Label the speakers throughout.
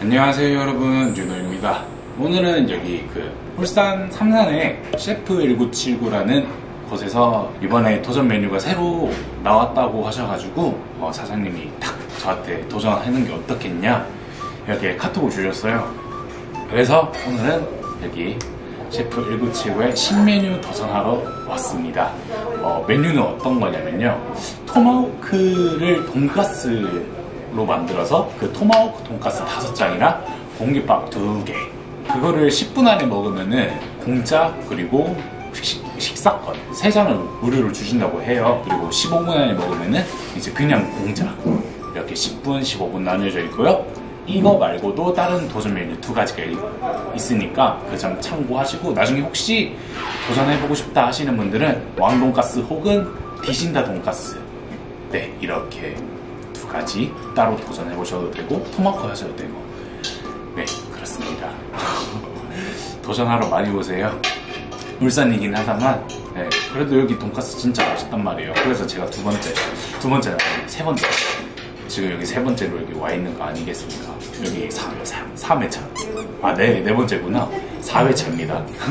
Speaker 1: 안녕하세요 여러분, 윤호입니다. 오늘은 여기 울산 삼산의 셰프 1979라는 곳에서 이번에 도전 메뉴가 새로 나왔다고 하셔가지고 사장님이 딱 저한테 도전하는 게 어떻겠냐 이렇게 카톡을 주셨어요. 그래서 오늘은 여기 셰프 1979의 신메뉴 도전하러 왔습니다. 메뉴는 어떤 거냐면요, 토마호크를 돈가스로 만들어서 그 토마호크 돈가스 5장이랑 공깃밥 2개, 그거를 10분 안에 먹으면은 공짜, 그리고 식사권 3장을 무료로 주신다고 해요. 그리고 15분 안에 먹으면은 이제 그냥 공짜, 이렇게 10분, 15분 나뉘어져 있고요. 이거 말고도 다른 도전 메뉴 2가지가 있으니까 그 점 참고하시고, 나중에 혹시 도전해보고 싶다 하시는 분들은 왕돈가스 혹은 디신다 돈가스, 네, 이렇게 2가지 따로 도전해보셔도 되고 토마호크 하셔도 되고, 네, 그렇습니다. 도전하러 많이 오세요. 울산이긴 하다만, 네, 그래도 여기 돈가스 진짜 맛있단 말이에요. 그래서 제가 세 번째 지금 여기 3번째로 여기 와 있는 거 아니겠습니까? 여기 3회차. 네 번째구나. 4회차입니다.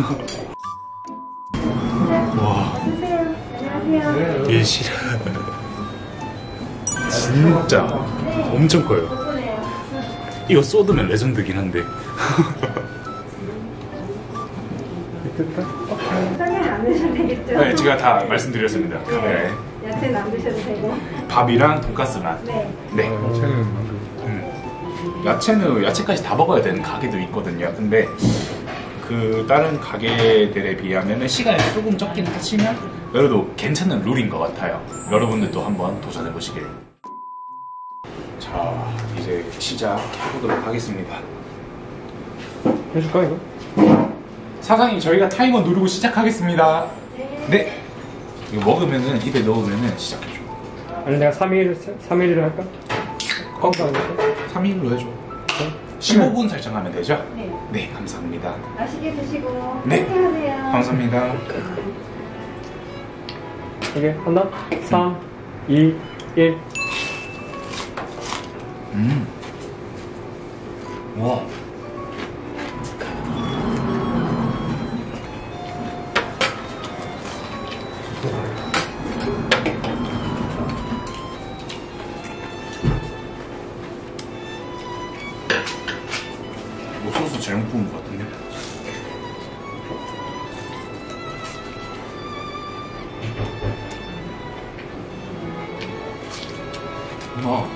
Speaker 1: 와.
Speaker 2: 안녕하세요.
Speaker 1: 이게 진짜 엄청 커요. 이거 쏟으면 레전드긴 한데.
Speaker 2: 설명 안 드셔도 되겠죠?
Speaker 1: 네, 제가 다 말씀드렸습니다. 카메라에.
Speaker 2: 야채는 안 드셔도 되고.
Speaker 1: 밥이랑 돈가스만.
Speaker 2: 네.
Speaker 1: 네. 야채까지 다 먹어야 되는 가게도 있거든요. 근데 그 다른 가게들에 비하면 시간이 조금 적긴 하지만 그래도 괜찮은 룰인 것 같아요. 여러분들도 한번 도전해 보시길. 자, 이제 시작해보도록 하겠습니다.
Speaker 3: 해줄까 이거?
Speaker 1: 사장님, 저희가 타이머 누르고 시작하겠습니다. 네. 이거 먹으면은, 입에 넣으면은 시작해줘.
Speaker 3: 아니 내가 3일을 할까? 컴퓨터 아닐까?
Speaker 1: 3인으로 해줘. 15분 설정하면 되죠?
Speaker 2: 네.
Speaker 1: 네, 감사합니다.
Speaker 2: 맛있게 드시고.
Speaker 1: 네.
Speaker 2: 하세요.
Speaker 1: 감사합니다.
Speaker 3: 오케이, 한다? 3, 2, 1.
Speaker 1: 와. 소스 잘못 부은 것 같은데? 와.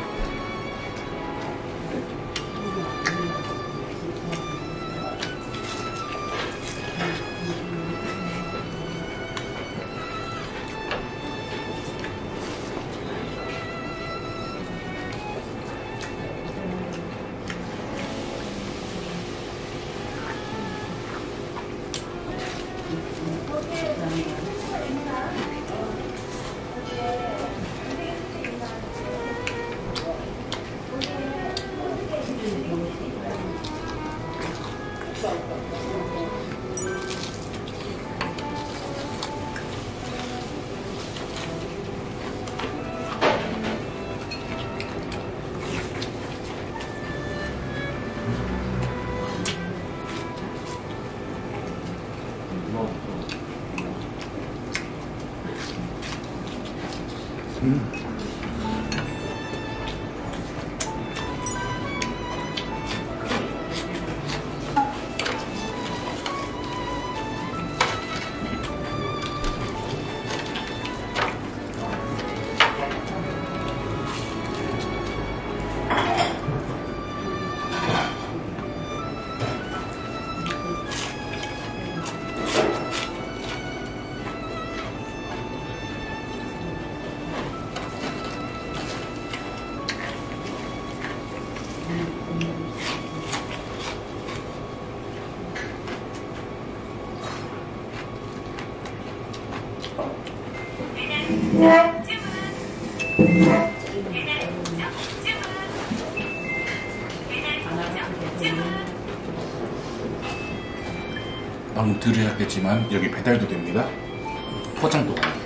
Speaker 1: 방금 들으셨겠지만 여기 배달도 됩니다. 포장도 가능해요.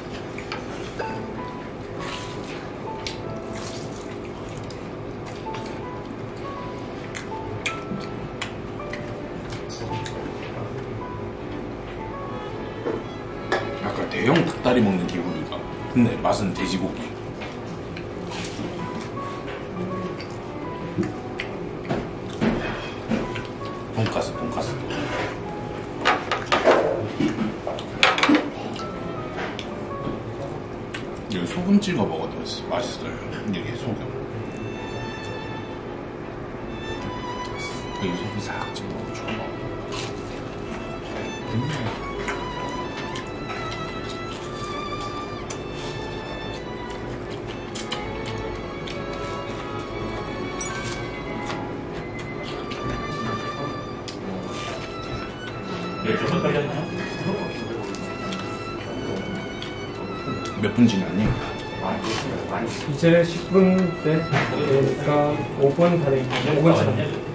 Speaker 1: 대형 닭다리 먹는 기분이다. 근데 맛은 돼지고기. 돈가스. 여기 소금 찍어 먹어도 맛있어요. 이게 소금. 여기 소금 싹 찍어 먹어줘. 몇 분 지났니?
Speaker 3: 이제 10분 되니까 5분 다 되니까 5분 지났네.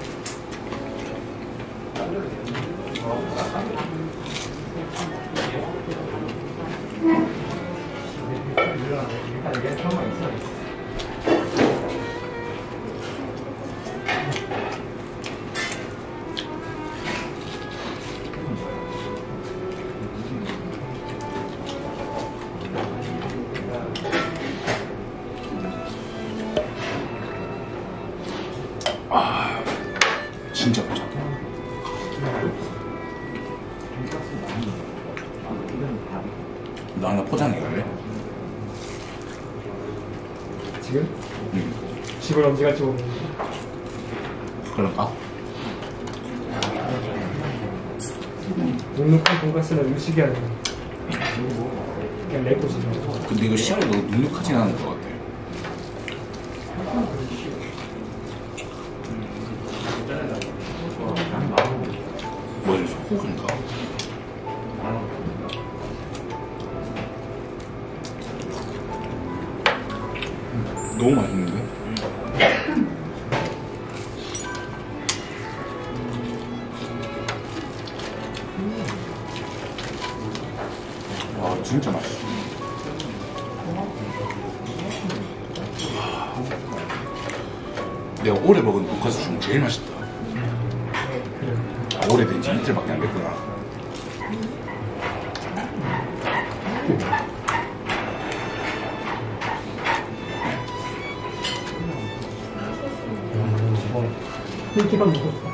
Speaker 1: 아, 진짜 맛있다. 너 하나 포장해 갈래?
Speaker 3: 지금?
Speaker 1: 응.
Speaker 3: 집을 언제 갈지 모르겠네.
Speaker 1: 그럴까?
Speaker 3: 눅눅한 돈가스는 의식이 아니야. 그냥 내 것이죠.
Speaker 1: 근데 이거 싫어. 너 눅눅하진 않은 것 같아. 뭐지? 소고기인가? 너무 맛있는데? 와, 진짜 맛있어. 내가 오래 먹은 돈가스 중에 제일 맛있다. 아, 오래된 지 이틀밖에 안 됐구나.
Speaker 3: 흰기만 먹었어.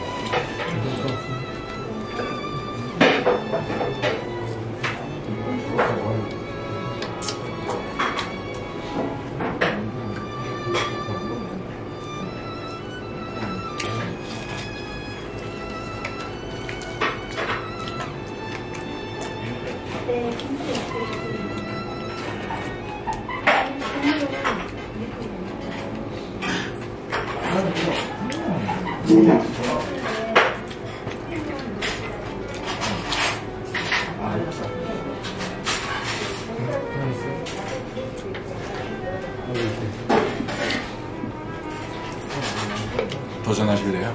Speaker 3: 도전하실래요?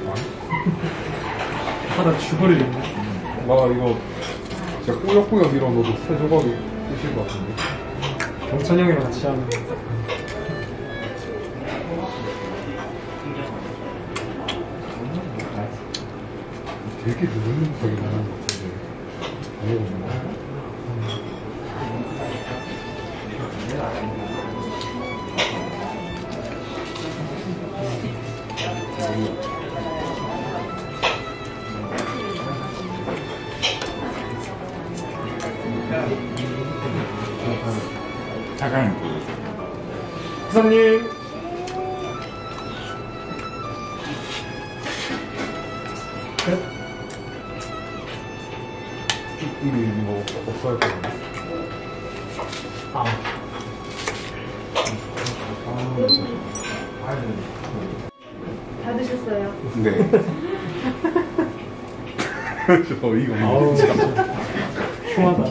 Speaker 3: 하다 죽을래.
Speaker 4: 나 이거 진짜 꾸역꾸역 밀어넣어도 세 조각이 끝일 것 같은데.
Speaker 3: 경찬 형이랑 같이 하면
Speaker 4: 되게 느긋하게 먹는 것 같은데. 안 먹었나?
Speaker 1: 사장님 보여줘.
Speaker 3: 부사님.
Speaker 4: 이거 없어야 할 거같네.
Speaker 2: 다 드셨어요?
Speaker 1: 네.
Speaker 4: 이거
Speaker 3: 아우 진짜 흉하다.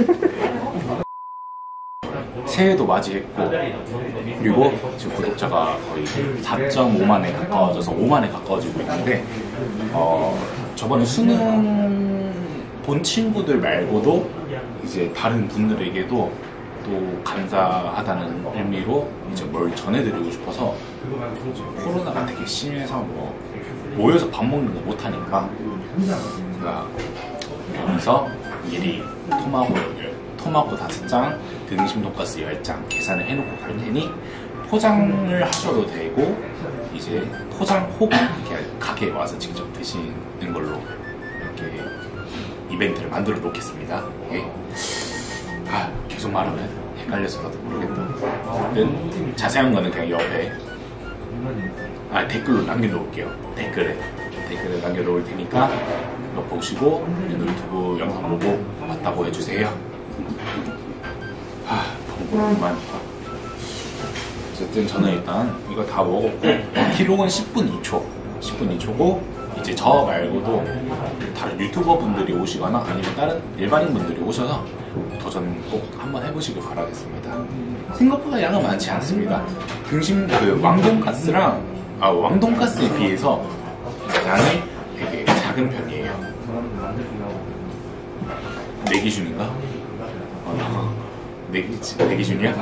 Speaker 1: 새해도 맞이했고, 그리고 지금 구독자가 거의 4.5만에 가까워져서 5만에 가까워지고 있는데, 저번에 수능 본 친구들 말고도 이제 다른 분들에게도 또 감사하다는 의미로 이제 뭘 전해드리고 싶어서, 코로나가 되게 심해서 뭐 모여서 밥 먹는 거 못하니까 제가 여기서 미리 토마토 5장, 등심 돈가스 10장 계산을 해놓고 갈 테니 포장을 하셔도 되고 이제 포장 혹 이렇게 가게에 와서 직접 드시는 걸로 이렇게 이벤트를 만들어 놓겠습니다. 예. 계속 말하면 헷갈려서라도 모르겠다. 어쨌든 자세한 거는 그냥 옆에 댓글로 남겨놓을게요. 댓글에 남겨놓을 테니까 이거 보시고 유튜브 영상 보고 왔다고 해주세요. 너무 어쨌든 저는 일단 이거 다 먹었고 기록은 10분 2초고 이제 저 말고도 다른 유튜버 분들이 오시거나 아니면 다른 일반인 분들이 오셔서 도전 꼭 한번 해보시길 바라겠습니다. 생각보다 양은 많지 않습니다. 등심 왕돈가스랑 왕돈가스에 비해서 양이 되게 작은 편이에요. 내 기준인가? 내 기준이야?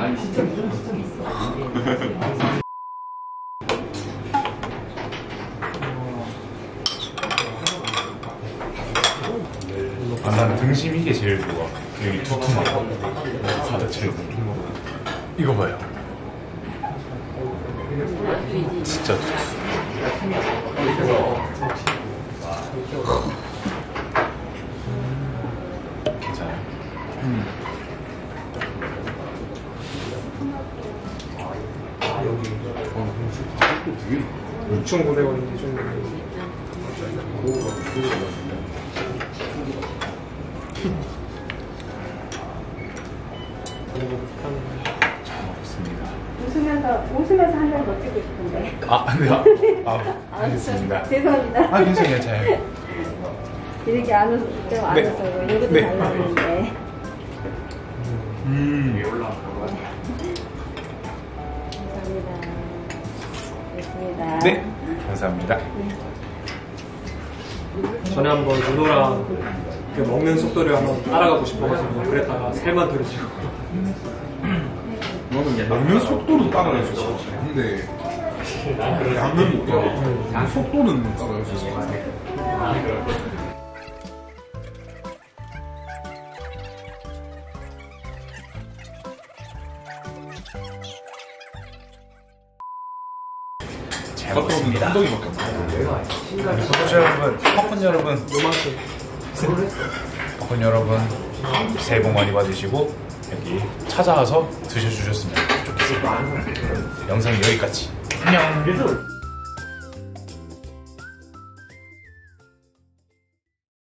Speaker 1: 난 등심 이게 제일 좋아. 여기 두툼한 거. 다들 제일 두툼한 거. 이거 봐요. 진짜 두툼. 괜찮아요.
Speaker 3: 여기 6,900원인데 좀
Speaker 1: 잘 먹었습니다.
Speaker 2: 웃으면서 한 장 더 찍고 싶은데.
Speaker 1: 알겠습니다.
Speaker 2: 죄송합니다.
Speaker 1: 괜찮아요. 잘.
Speaker 2: 이렇게 안 웃어서 이것도
Speaker 1: 네.
Speaker 2: 달라는데. 감사합니다. 됐습니다.
Speaker 1: 네. 감사합니다.
Speaker 3: 전에 한번 누노랑 그 먹는 속도를 한번 따라가고 싶어가지고 그랬다가 살만 들으시고
Speaker 4: 먹는 속도는 따라갈 수 있어. 근데 양은 못 따라. 속도는 따라갈 수 있어.
Speaker 1: 잘 먹었습니다.
Speaker 4: 엉덩이밖에 없어.
Speaker 1: 팝콘 여러분,
Speaker 3: 요만큼
Speaker 1: 팝콘 여러분, 새해 복 많이 받으시고 여기 찾아와서 드셔주셨으면 좋겠습니다. 영상이 여기까지. 안녕.